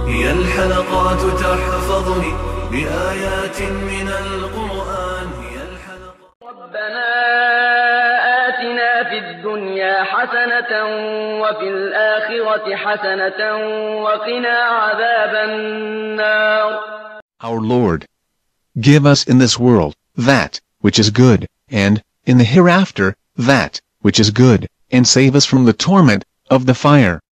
هي الحلقات تحفظني بآيات من القرآن. هي الحلقات. ربنا آتنا في الدنيا حسنة وفي الآخرة حسنة وقنا عذاب النار. Our Lord, give us in this world that which is good, and in the hereafter that which is good, and save us from the torment of the fire.